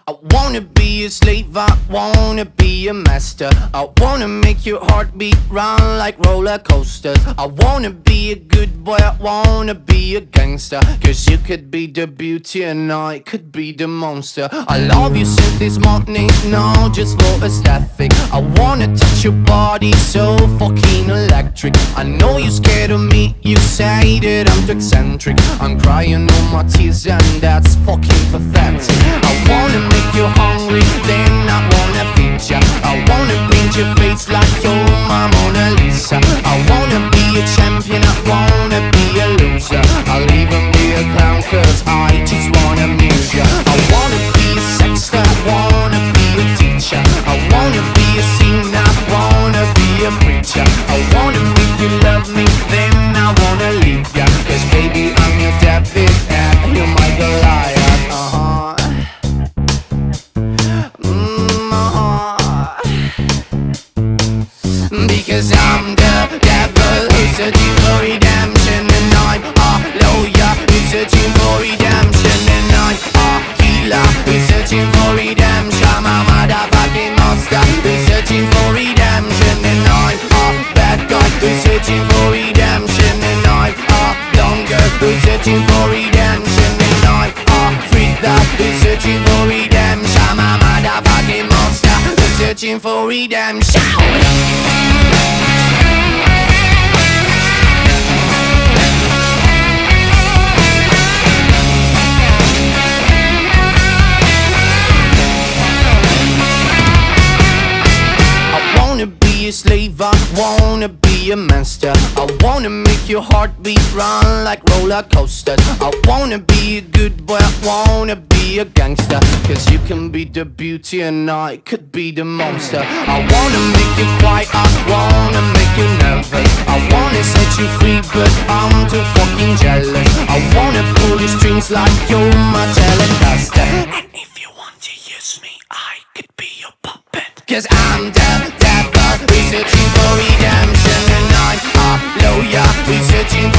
I wanna be a slave, I wanna be a master. I wanna make your heartbeat run like roller coasters. I wanna be a good boy, I wanna be a gangster. Cause you could be the beauty and I could be the monster. I love you since this morning, no, just for aesthetic. I wanna touch your body so fucking electric. I know you're scared of me, you say that I'm too eccentric. I'm crying all my tears and that's fucking pathetic. I wanna make you hungry, then I wanna feed ya. I wanna paint your face like you're my Mona Lisa. I wanna be a champion, I wanna be a loser. I'll even be a clown cause I just wanna amuse ya. I wanna be a sexter, I wanna be a teacher. I wanna be a singer, I wanna be a preacher. I wanna make you love me, then I wanna leave ya. Cause baby I'm your David and you're my Goliath. Because I'm the devil who's searching for redemption, and I'm a lawyer who's searching for redemption, and I'm a healer who's searching for redemption. I'm a motherfucking monster who's searching for redemption, and I'm a bad guy who's searching for redemption, and I'm a blonde girl who's searching for redemption, and I'm a freak that who's searching for redemption. I'm a motherfucking monster who's searching for redemption. A slave, I wanna be a master. I wanna make your heartbeat run like roller coasters. I wanna be a good boy, I wanna be a gangster. Cause you can be the beauty and I could be the monster. I wanna make you quiet, I wanna make you nervous. I wanna set you free but I'm too fucking jealous. I wanna pull your strings like you're my Telecaster. And if you want to use me, I could be your puppet. Cause I'm the devil, we're searching for redemption, and I'm a lawyer, we're searching